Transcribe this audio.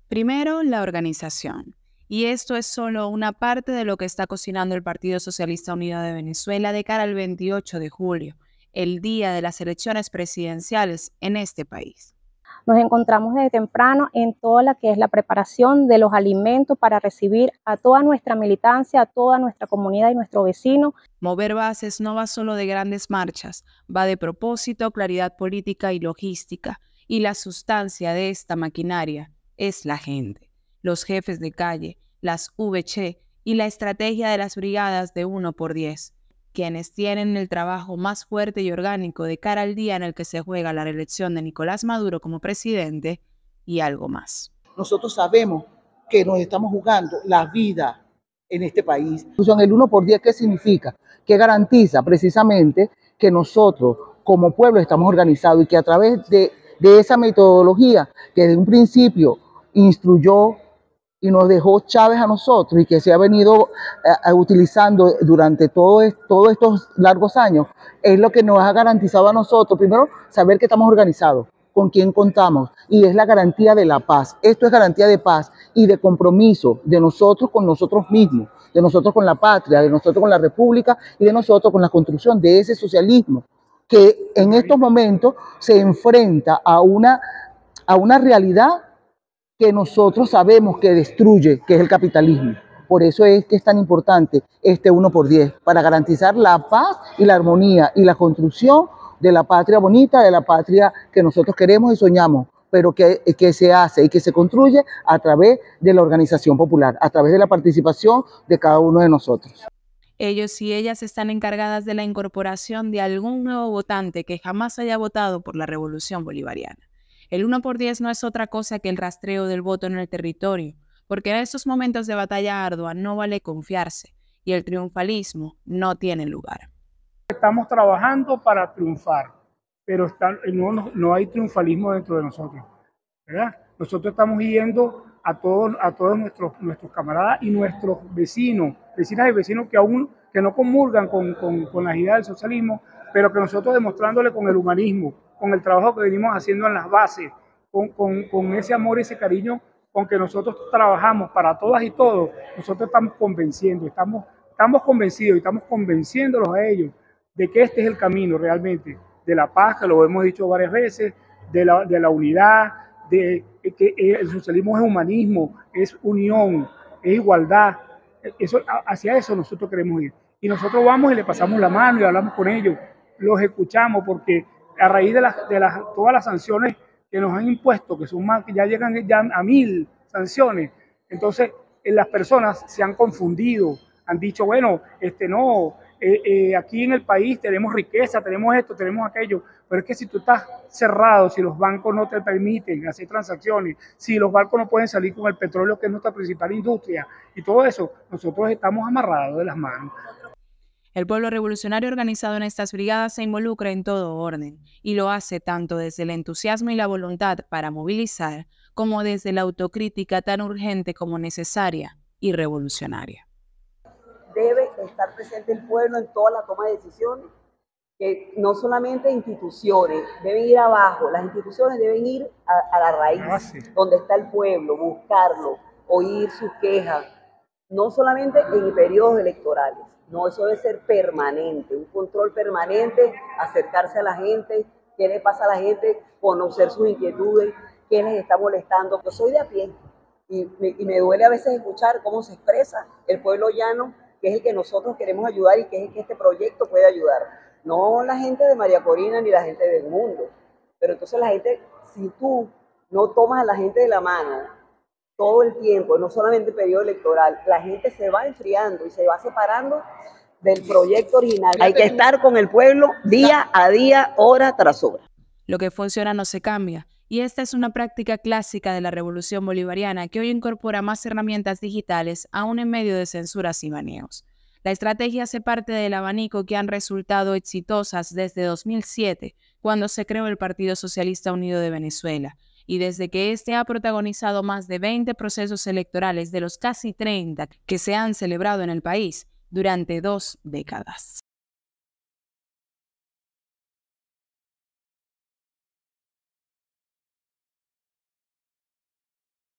Primero, la organización. Y esto es solo una parte de lo que está cocinando el Partido Socialista Unido de Venezuela de cara al 28 de julio, el día de las elecciones presidenciales en este país. Nos encontramos desde temprano en toda la que es la preparación de los alimentos para recibir a toda nuestra militancia, a toda nuestra comunidad y nuestro vecino. Mover bases no va solo de grandes marchas, va de propósito, claridad política y logística. Y la sustancia de esta maquinaria es la gente, los jefes de calle, las VC y la estrategia de las brigadas de 1×10, quienes tienen el trabajo más fuerte y orgánico de cara al día en el que se juega la reelección de Nicolás Maduro como presidente y algo más. Nosotros sabemos que nos estamos jugando la vida en este país. El 1×10, ¿qué significa? Que garantiza precisamente que nosotros como pueblo estamos organizados y que a través de esa metodología que desde un principio instruyó y nos dejó Chávez a nosotros y que se ha venido utilizando durante todos estos largos años, es lo que nos ha garantizado a nosotros, primero, saber que estamos organizados, con quién contamos, y es la garantía de la paz. Esto es garantía de paz y de compromiso de nosotros con nosotros mismos, de nosotros con la patria, de nosotros con la república y de nosotros con la construcción de ese socialismo que en estos momentos se enfrenta a una realidad que nosotros sabemos que destruye, que es el capitalismo. Por eso es que es tan importante este 1×10, para garantizar la paz y la armonía y la construcción de la patria bonita, de la patria que nosotros queremos y soñamos, pero que se hace y que se construye a través de la organización popular, a través de la participación de cada uno de nosotros. Ellos y ellas están encargadas de la incorporación de algún nuevo votante que jamás haya votado por la Revolución Bolivariana. El 1×10 no es otra cosa que el rastreo del voto en el territorio, porque en estos momentos de batalla ardua no vale confiarse y el triunfalismo no tiene lugar. Estamos trabajando para triunfar, pero no hay triunfalismo dentro de nosotros, ¿verdad? Nosotros estamos yendo a todos nuestros camaradas y nuestros vecinos, vecinas y vecinos que no comulgan con las ideas del socialismo, pero que nosotros demostrándole con el humanismo, con el trabajo que venimos haciendo en las bases, con ese amor y ese cariño con que nosotros trabajamos para todas y todos, nosotros estamos convenciendo, estamos convencidos y estamos convenciéndolos a ellos de que este es el camino realmente de la paz, que lo hemos dicho varias veces, de la unidad, de que el socialismo es humanismo, es unión, es igualdad. Hacia eso nosotros queremos ir. Y nosotros vamos y le pasamos la mano y hablamos con ellos, los escuchamos, porque a raíz de todas las sanciones que nos han impuesto, que son más, que ya llegan ya a 1000 sanciones, entonces las personas se han confundido, han dicho, bueno, aquí en el país tenemos riqueza, tenemos esto, tenemos aquello, pero es que si tú estás cerrado, si los bancos no te permiten hacer transacciones, si los barcos no pueden salir con el petróleo, que es nuestra principal industria, y todo eso, nosotros estamos amarrados de las manos. El pueblo revolucionario organizado en estas brigadas se involucra en todo orden, y lo hace tanto desde el entusiasmo y la voluntad para movilizar, como desde la autocrítica tan urgente como necesaria y revolucionaria. Debe estar presente el pueblo en toda la toma de decisiones, que no solamente instituciones, deben ir abajo, las instituciones deben ir a la raíz, donde está el pueblo, buscarlo, oír sus quejas, no solamente en periodos electorales, no, eso debe ser permanente, un control permanente, acercarse a la gente, qué le pasa a la gente, conocer sus inquietudes, qué les está molestando. Yo soy de a pie y me duele a veces escuchar cómo se expresa el pueblo llano, que es el que nosotros queremos ayudar y que es el que este proyecto puede ayudar. No la gente de María Corina ni la gente del mundo. Pero entonces la gente, si tú no tomas a la gente de la mano todo el tiempo, no solamente el periodo electoral, la gente se va enfriando y se va separando del proyecto original. Hay que estar con el pueblo día a día, hora tras hora. Lo que funciona no se cambia. Y esta es una práctica clásica de la Revolución Bolivariana que hoy incorpora más herramientas digitales aún en medio de censuras y baneos. La estrategia hace parte del abanico que han resultado exitosas desde 2007, cuando se creó el Partido Socialista Unido de Venezuela, y desde que este ha protagonizado más de 20 procesos electorales de los casi 30 que se han celebrado en el país durante 2 décadas.